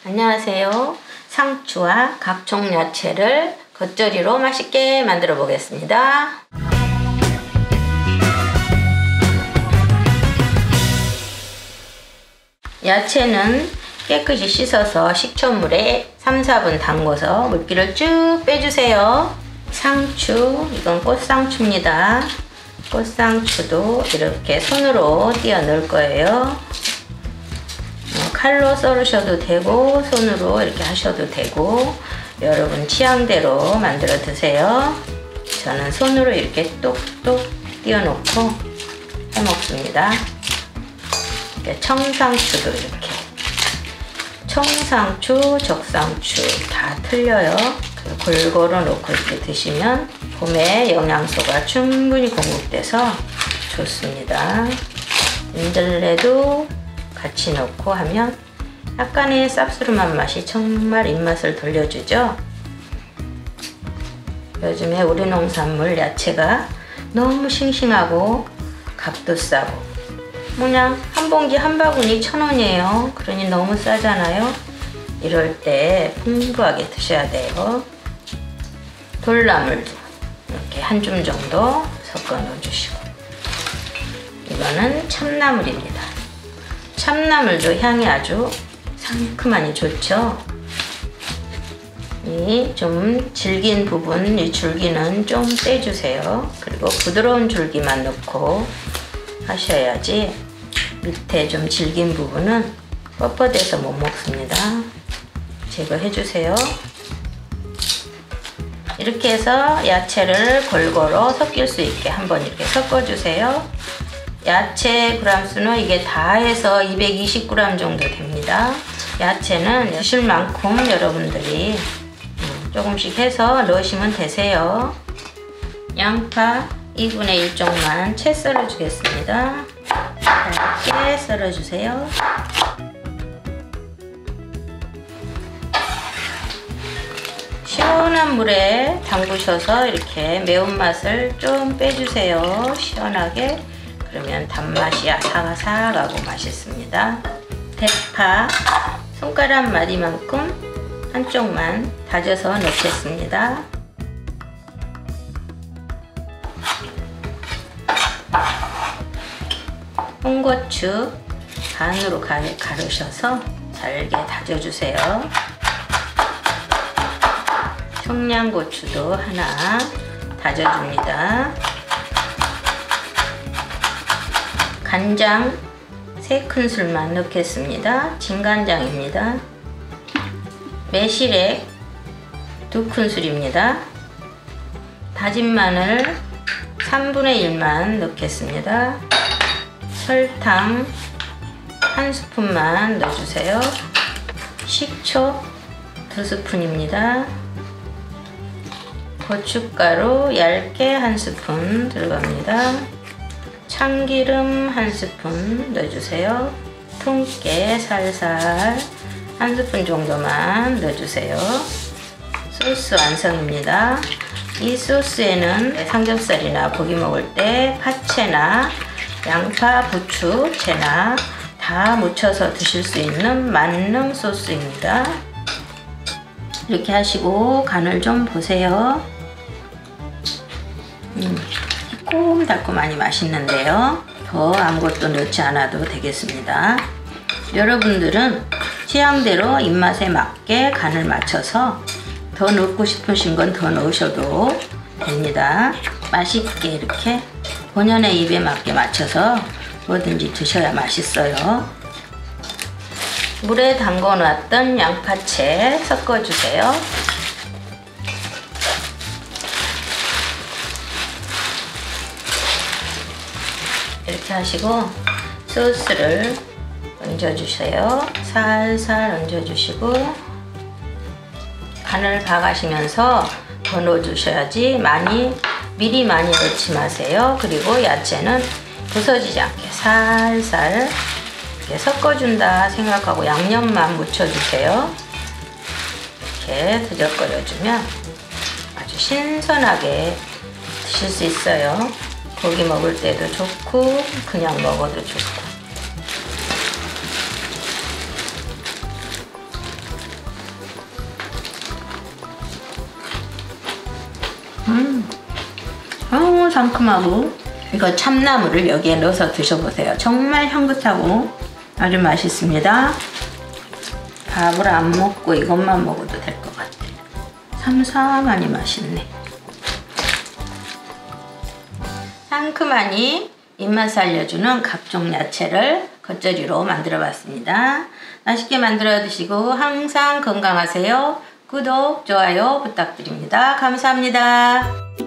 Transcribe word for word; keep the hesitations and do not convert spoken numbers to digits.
안녕하세요. 상추와 각종 야채를 겉절이로 맛있게 만들어 보겠습니다. 야채는 깨끗이 씻어서 식초물에 삼, 사 분 담궈서 물기를 쭉 빼주세요. 상추, 이건 꽃상추입니다. 꽃상추도 이렇게 손으로 띄어 넣을 거예요. 칼로 썰으셔도 되고 손으로 이렇게 하셔도 되고 여러분 취향대로 만들어 드세요. 저는 손으로 이렇게 똑똑 띄어 놓고 해 먹습니다. 청상추도 이렇게 청상추, 적상추 다 틀려요. 골고루 놓고 이렇게 드시면 봄에 영양소가 충분히 공급돼서 좋습니다. 민들레도 같이 넣고 하면 약간의 쌉스름한 맛이 정말 입맛을 돌려주죠. 요즘에 우리 농산물 야채가 너무 싱싱하고 값도 싸고 그냥 한 봉지 한 바구니 천 원이에요. 그러니 너무 싸잖아요. 이럴 때 풍부하게 드셔야 돼요. 돌나물도 이렇게 한 줌 정도 섞어 넣어주시고, 이거는 참나물입니다. 참나물도 향이 아주 상큼하니 좋죠. 이 좀 질긴 부분, 이 줄기는 좀 떼주세요. 그리고 부드러운 줄기만 넣고 하셔야지 밑에 좀 질긴 부분은 뻣뻣해서 못 먹습니다. 제거해 주세요. 이렇게 해서 야채를 골고루 섞일 수 있게 한번 이렇게 섞어 주세요. 야채 그램 수는 이게 다 해서 이백이십 그램 정도 됩니다. 야채는 드실 만큼 여러분들이 조금씩 해서 넣으시면 되세요. 양파 이분의 일 쪽만 채 썰어 주겠습니다. 이렇게 썰어 주세요. 시원한 물에 담그셔서 이렇게 매운맛을 좀 빼주세요. 시원하게. 그러면 단맛이 아삭아삭하고 맛있습니다. 대파 손가락 마디만큼 한쪽만 다져서 넣겠습니다. 홍고추 반으로 가르셔서 잘게 다져주세요. 청양고추도 하나 다져줍니다. 간장 세 큰술만 넣겠습니다. 진간장입니다. 매실액 두 큰술입니다. 다진 마늘 삼분의 일만 넣겠습니다. 설탕 한 스푼만 넣어주세요. 식초 두 스푼입니다. 고춧가루 얇게 한 스푼 들어갑니다. 참기름 한 스푼 넣어주세요. 통깨 살살 한 스푼 정도만 넣어주세요. 소스 완성입니다. 이 소스에는 삼겹살이나 고기 먹을 때 파채나 양파, 부추, 채나 다 묻혀서 드실 수 있는 만능 소스입니다. 이렇게 하시고 간을 좀 보세요. 음, 달콤달콤하니 맛있는데요. 더 아무것도 넣지 않아도 되겠습니다. 여러분들은 취향대로 입맛에 맞게 간을 맞춰서 더 넣고 싶으신 건 더 넣으셔도 됩니다. 맛있게 이렇게 본연의 입에 맞게 맞춰서 뭐든지 드셔야 맛있어요. 물에 담궈 놨던 양파채 섞어주세요. 이렇게 하시고 소스를 얹어주세요. 살살 얹어주시고 간을 봐가시면서 더 넣어주셔야지 많이 미리 많이 넣지 마세요. 그리고 야채는 부서지지 않게 살살 이렇게 섞어준다 생각하고 양념만 묻혀주세요. 이렇게 드적거려주면 아주 신선하게 드실 수 있어요. 고기 먹을 때도 좋고 그냥 먹어도 좋고. 음, 아우 상큼하고. 이거 참나물을 여기에 넣어서 드셔보세요. 정말 향긋하고 아주 맛있습니다. 밥을 안 먹고 이것만 먹어도 될 것 같아. 삼삼하니 맛있네. 상큼하니 입맛 살려주는 각종 야채를 겉절이로 만들어 봤습니다. 맛있게 만들어 드시고 항상 건강하세요. 구독, 좋아요 부탁드립니다. 감사합니다.